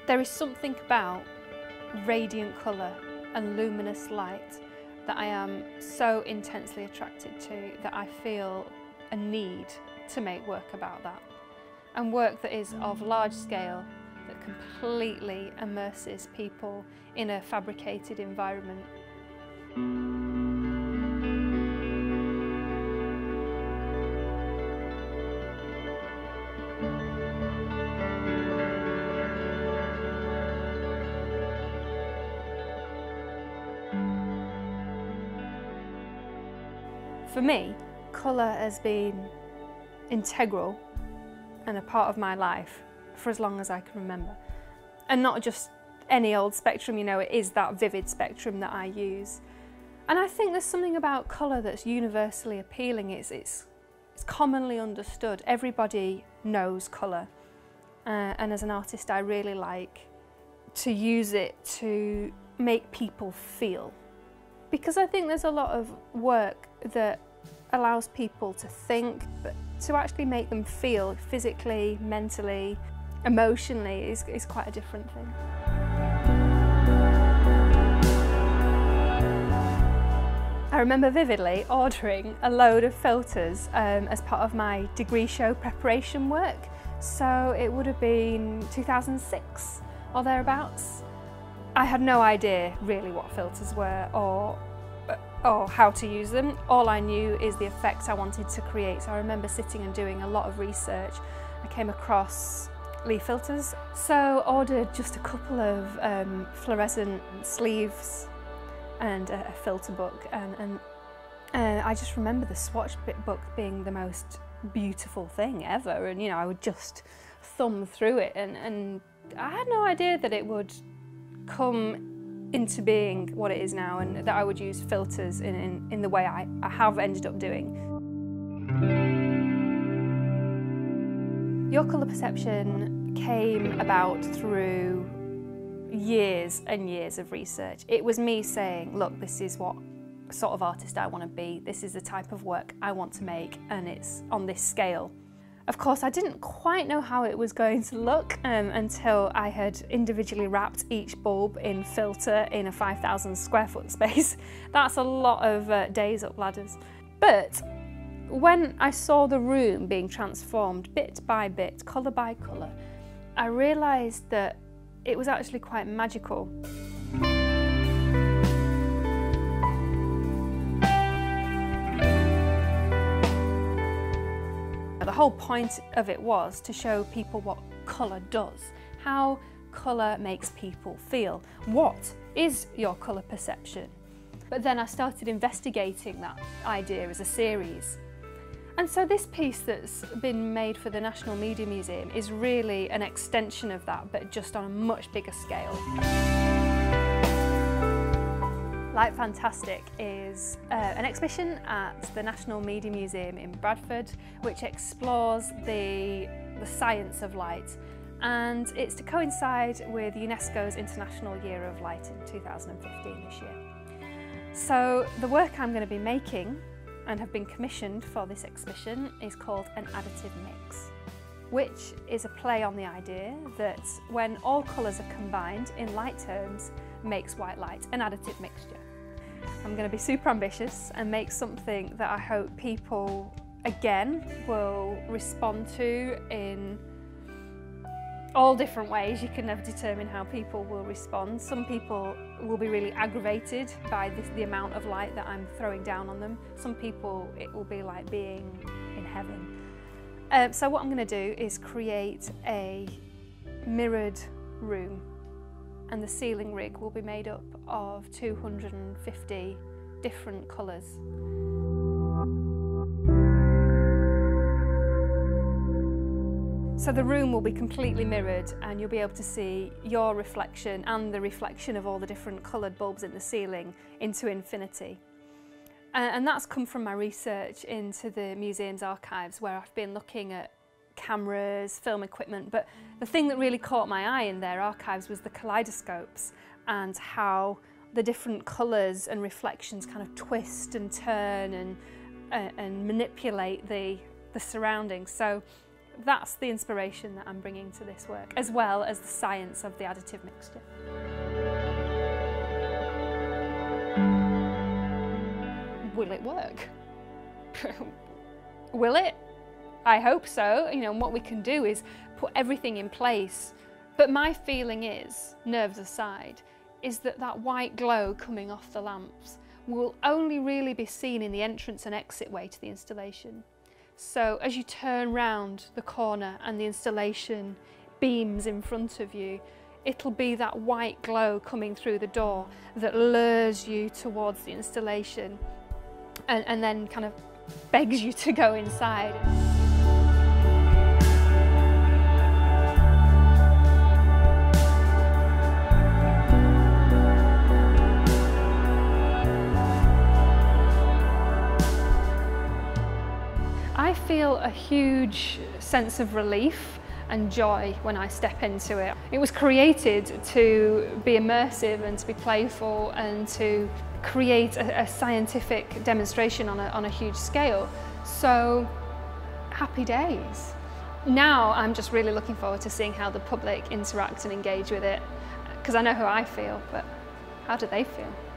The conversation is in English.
There is something about radiant colour and luminous light that I am so intensely attracted to that I feel a need to make work about that. And work that is of large scale, that completely immerses people in a fabricated environment. For me, colour has been integral and a part of my life for as long as I can remember. And not just any old spectrum, you know, it is that vivid spectrum that I use. And I think there's something about colour that's universally appealing. It's commonly understood. Everybody knows colour. And as an artist, I really like to use it to make people feel. Because I think there's a lot of work that allows people to think, but to actually make them feel physically, mentally, emotionally is quite a different thing. I remember vividly ordering a load of filters as part of my degree show preparation work. So it would have been 2006 or thereabouts. I had no idea really what filters were or how to use them. All I knew is the effect I wanted to create. So I remember sitting and doing a lot of research. I came across LEE filters, so ordered just a couple of fluorescent sleeves and a filter book, and I just remember the swatch book being the most beautiful thing ever, and you know, I would just thumb through it, and I had no idea that it would come into being what it is now, and that I would use filters in the way I have ended up doing. Your colour perception came about through years and years of research. It was me saying, look, this is what sort of artist I want to be, this is the type of work I want to make, and it's on this scale. Of course, I didn't quite know how it was going to look until I had individually wrapped each bulb in filter in a 5,000 square foot space. That's a lot of days up ladders. But when I saw the room being transformed bit by bit, colour by colour, I realised that it was actually quite magical. The whole point of it was to show people what colour does, how colour makes people feel. What is your colour perception? But then I started investigating that idea as a series. And so this piece that's been made for the National Media Museum is really an extension of that, but just on a much bigger scale. Light Fantastic is an exhibition at the National Media Museum in Bradford, which explores the science of light, and it's to coincide with UNESCO's International Year of Light in 2015 this year. So the work I'm going to be making and have been commissioned for this exhibition is called An Additive Mix, which is a play on the idea that when all colours are combined in light terms makes white light, an additive mixture. I'm going to be super ambitious and make something that I hope people, again, will respond to in all different ways. You can never determine how people will respond. Some people will be really aggravated by the amount of light that I'm throwing down on them. Some people, it will be like being in heaven. So what I'm going to do is create a mirrored room, and the ceiling rig will be made up of 250 different colours. So the room will be completely mirrored, and you'll be able to see your reflection and the reflection of all the different coloured bulbs in the ceiling into infinity. And that's come from my research into the museum's archives, where I've been looking at cameras, film equipment, but the thing that really caught my eye in their archives was the kaleidoscopes and how the different colours and reflections kind of twist and turn and manipulate the surroundings. So that's the inspiration that I'm bringing to this work, as well as the science of the additive mixture. Will it work? Will it? I hope so. You know, and what we can do is put everything in place. But my feeling is, nerves aside, is that that white glow coming off the lamps will only really be seen in the entrance and exit way to the installation. So as you turn round the corner and the installation beams in front of you, it'll be that white glow coming through the door that lures you towards the installation and then kind of begs you to go inside. I feel a huge sense of relief and joy when I step into it. It was created to be immersive and to be playful and to create a scientific demonstration on a huge scale. So, happy days. Now I'm just really looking forward to seeing how the public interact and engage with it, because I know how I feel, but how do they feel?